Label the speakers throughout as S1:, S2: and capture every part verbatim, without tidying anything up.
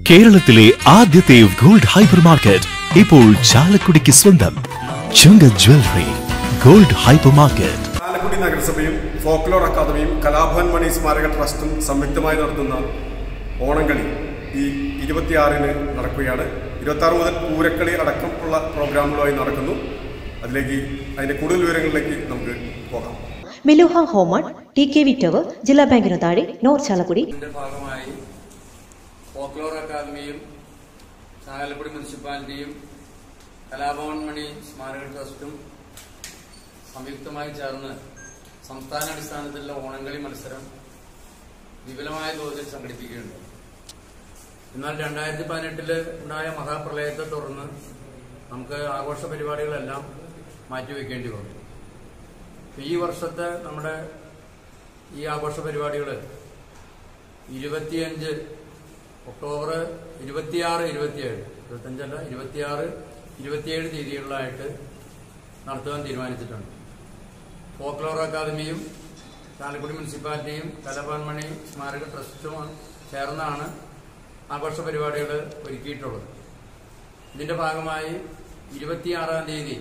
S1: കേരളത്തിലെ ആദ്യത്തെ gold hyper market ഇപ്പോൾ ചാലക്കുടിക്ക് സ്വന്തം Chunka jewellery gold hyper market.
S2: Chalakudy നഗരസഭയും ഫോക്ലോർ അക്കാദമിയും കലാഭവൻ മണി സ്മാരക ട്രസ്റ്റും സംയുക്തമായി നടത്തുന്ന ഓണംകളി ഈ ഇരുപത്തിയാറിന് നടക്കുകയാണ്. ഇരുപത്തി ആറ് മുതൽ പൂരക്കളി അടക്കമുള്ള പ്രോഗ്രാമുകളുമായി നടക്കുന്നു. അതിലേക്ക് അതിന്റെ കൂടുതൽ വിവരങ്ങളിലേക്ക് നമുക്ക് പോകാം.
S3: മെലൂഹ ഹോമൺ ടി കെ വി ടവർ ജില്ലാ ബാങ്കിന് താഴെ നോർത്ത് ചാലക്കുടി.
S4: ഭാഗമായി ഫോക്ലോർ അക്കാദമിയും ചാലക്കുടി മുനിസിപ്പാലിറ്റിയും കലാഭവൻ മണി സ്മാരക ട്രസ്റ്റും സംയുക്തമായി ചേർന്ന് സംസ്ഥാന അടിസ്ഥാനത്തിലുള്ള ഓണംകളി മത്സരം വിപുലമായ തോതിൽ സംഘടിപ്പിക്കുകയുണ്ട്. എന്നാൽ രണ്ടായിരത്തി പതിനെട്ടില് ഉണ്ടായ മഹാപ്രളയത്തെ തുടർന്ന് നമുക്ക് ആഘോഷ പരിപാടികളെല്ലാം മാറ്റിവെക്കേണ്ടി വന്നു. ഈ വർഷത്തെ നമ്മുടെ ഈ ആഘോഷ പരിപാടികൾ ഇരുപത്തിയഞ്ച് ഒക്ടോബർ ഇരുപത്തിയാറ് ഇരുപത്തിയേഴ് ഇരുപത്തിയഞ്ചല്ല ഇരുപത്തിയാറ് ഇരുപത്തിയേഴ് തീയതികളിലായിട്ട് നടത്തുവാൻ തീരുമാനിച്ചിട്ടുണ്ട്. ഫോക്ലോർ അക്കാദമിയും ചാലക്കുടി മുനിസിപ്പാലിറ്റിയും കലാഭവൻ മണി സ്മാരക ട്രസ്റ്റും ചേർന്നാണ് ആഘോഷ പരിപാടികൾ ഒരുക്കിയിട്ടുള്ളത്. ഇതിന്റെ ഭാഗമായി ഇരുപത്തിയാറാം തീയതി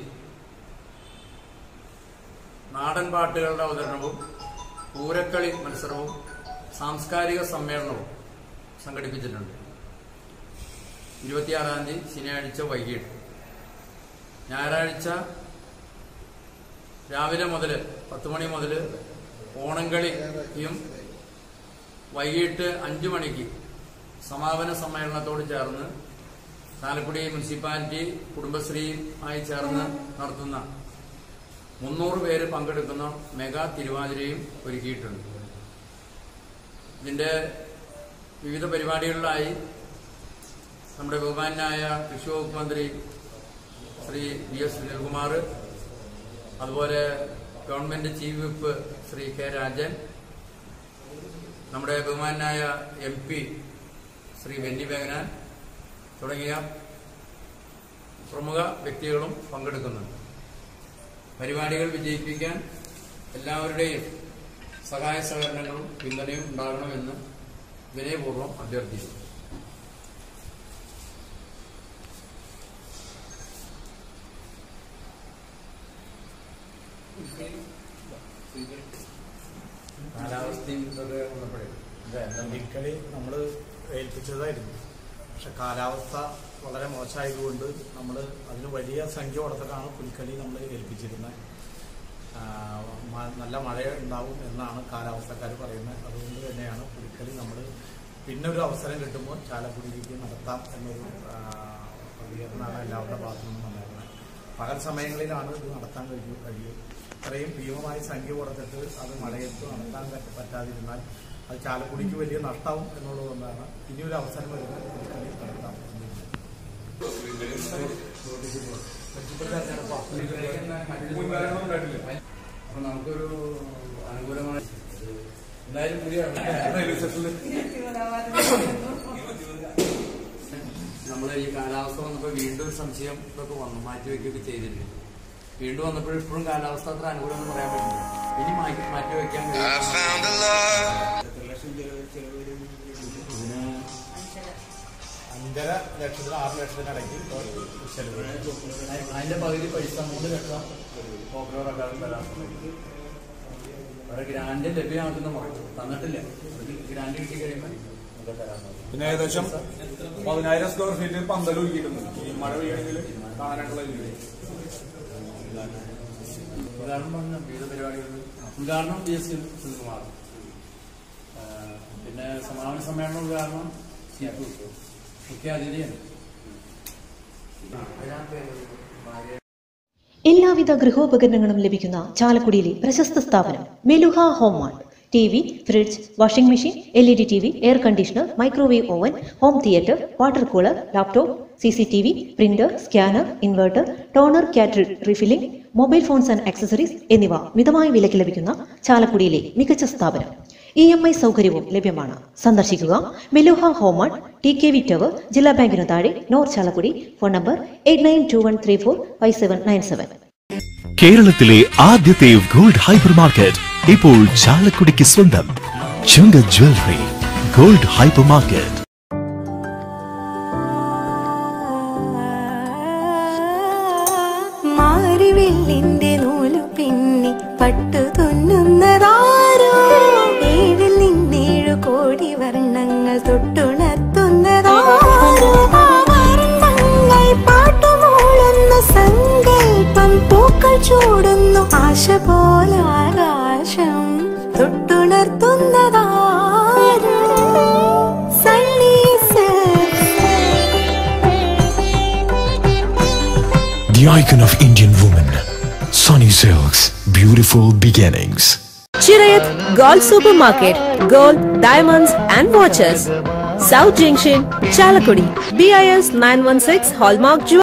S4: നാടൻ പാട്ടുകളുടെ അവതരണവും പൂരക്കളി മത്സരവും സാംസ്കാരിക സമ്മേളനവും സംഘടിപ്പിച്ചിട്ടുണ്ട്. ഇരുപത്തിയാറാം തീയതി ശനിയാഴ്ച വൈകിട്ട്, ഞായറാഴ്ച രാവിലെ മുതൽ പത്ത് മണി മുതൽ ഓണംകളിയും വൈകിട്ട് അഞ്ചു മണിക്ക് സമാപന സമ്മേളനത്തോട് ചേർന്ന് ചാലക്കുടി മുനിസിപ്പാലിറ്റി കുടുംബശ്രീയുമായി ചേർന്ന് നടത്തുന്ന മുന്നൂറ് പേര് പങ്കെടുക്കുന്ന മെഗാ തിരുവാതിരയും ഒരുക്കിയിട്ടുണ്ട്. ഇതിന്റെ വിവിധ പരിപാടികളിലായി നമ്മുടെ ബഹുമാനായ കൃഷി വകുപ്പ് മന്ത്രി ശ്രീ വി എസ് സുനിൽകുമാർ, അതുപോലെ government chief whip Shri K Rajan, നമ്മുടെ ബഹുമാനായ എം പി ശ്രീ ബെന്നി ബെഹനാൻ തുടങ്ങിയ പ്രമുഖ വ്യക്തികളും പങ്കെടുക്കുന്നുണ്ട്. പരിപാടികൾ വിജയിപ്പിക്കാൻ എല്ലാവരുടെയും സഹായ സഹകരണങ്ങളും പിന്തുണയും ഉണ്ടാകണമെന്ന് വിനയപൂർവ്വം അഭ്യർത്ഥിക്കുന്നു. കാലാവസ്ഥയും ഇതൊക്കെ വന്നപ്പോഴേ
S5: പുലിക്കളി നമ്മൾ ഏൽപ്പിച്ചതായിരുന്നു. പക്ഷെ കാലാവസ്ഥ വളരെ മോശമായതുകൊണ്ട് നമ്മൾ അതിന് വലിയ സംഖ്യ കൊടുത്തിട്ടാണ് പുലിക്കളി നമ്മൾ ഏൽപ്പിച്ചിരുന്നത്. നല്ല മഴ ഉണ്ടാവും എന്നാണ് കാലാവസ്ഥക്കാർ പറയുന്നത്. അതുകൊണ്ട് തന്നെയാണ് പുലിക്കളി നമ്മൾ പിന്നെ ഒരു അവസരം കിട്ടുമ്പോൾ ചാലക്കുടിയിലേക്ക് നടത്താം എന്നൊരു പ്രതികരണമാണ് എല്ലാവരുടെ ഭാഗത്തു നിന്നും വന്നിരുന്നത്. പകൽ സമയങ്ങളിലാണ് ഇത് നടത്താൻ കഴിയും കഴിയും ഇത്രയും ഭീമമായ സംഖ്യ കൊടുത്തിട്ട് അത് മഴയത്ത് നടത്താൻ പറ്റാതിരുന്നാൽ അത് ചാലക്കുടിക്ക് വലിയ നഷ്ടവും എന്നുള്ളതുകൊണ്ടാണ് ഇനിയൊരു അവസരം വരുന്നത് പുലിക്കളി നടത്താം.
S4: അപ്പൊ നമുക്കൊരു അനുകൂലമായ എന്തായാലും നമ്മൾ ഈ കാലാവസ്ഥ വന്നപ്പോൾ വീണ്ടും ഒരു സംശയം ഇതൊക്കെ വന്നു, മാറ്റിവെക്കുകയൊക്കെ ചെയ്തിട്ടുണ്ട്. വീണ്ടും വന്നപ്പോൾ ഇപ്പോഴും കാലാവസ്ഥ അത്ര അനുകൂലം പറയാൻ പറ്റില്ല. ഇനി മാറ്റിവെക്കാൻ ഇതിന്
S5: അഞ്ചര ലക്ഷത്തിന് ആറ് ലക്ഷത്തിനിടയ്ക്ക്
S4: അതിന്റെ പകുതി പൈസ മൂന്ന് ലക്ഷം ഫോക്ലോർ അക്കാദമി തരാൻ ഗ്രാൻഡ് ലഭ്യമാക്കുന്ന മുറയ്ക്ക് തന്നിട്ടില്ല. ഗ്രാൻഡ് കിട്ടി കഴിയുമ്പോൾ നമുക്ക് തരാൻ.
S2: പിന്നെ ഏകദേശം പതിനായിരം സ്ക്വയർ ഫീറ്റ് പന്തൽ ഒരുക്കിയിട്ടുണ്ട്. ഈ മഴ പെയ്യണമെങ്കിൽ കാണാനായിട്ടുള്ള
S4: ഉദ്ഘാടനം പറഞ്ഞ വിവിധ പരിപാടികൾ ഉദ്ഘാടനം പി എസ് സുനിൽകുമാർ, പിന്നെ സമാപന സമ്മേളനം ഉദ്ഘാടനം മുഖ്യ അതിഥിയാണ്.
S3: എല്ലാവിധ ഗൃഹോപകരണങ്ങളും ലഭിക്കുന്ന ചാലക്കുടിയിലെ പ്രശസ്ത സ്ഥാപനം മെലൂഹ ഹോമൺ. T V, fridge, washing machine, L E D T V, air conditioner, microwave oven, home theatre, water cooler, laptop, C C T V, printer, scanner, inverter, toner, catering, refilling, mobile phones and accessories എന്നിവ മിതമായ വിലയ്ക്ക് ലഭിക്കുന്ന ചാലക്കുടിയിലെ മികച്ച സ്ഥാപനം. E M I സൗകര്യവും ലഭ്യമാണ്. സന്ദർശിക്കുക മെലൂഹ ഹോമൺ ടി കെ വി ടവർ ജില്ലാ ബാങ്കിന് താഴെ north Chalakudy. Phone number eight nine two one three four five seven nine seven.
S1: കേരളത്തിലെ ആദ്യത്തെ ഗോൾഡ് ഹൈപ്പർ മാർക്കറ്റ് ഇപ്പോൾ ചാലക്കുടിക്ക് സ്വന്തം Chunka jewellery gold hyper market.
S6: പട്ടു തുന്നുന്നതാരോ ഏഴിൽ നിന്നേഴു കോടി വർണ്ണങ്ങൾ തൊട്ടുണർത്തുന്നതാരോ ആ വർണ്ണങ്ങൾ പാട്ടുമൂളുന്ന സങ്കൽപ്പം പൂക്കൾ ചൂടുന്നു ആശ പോലെ ആകാശം തൊട്ടുണർത്തുന്നതാരോ
S1: The icon of Indian woman, Sunny Silks, beautiful beginnings.
S7: Chirayat Gold Supermarket, Gold, Diamonds and Watches, South Junction, Chalakudi, B I S nine one six Hallmark Jewelry.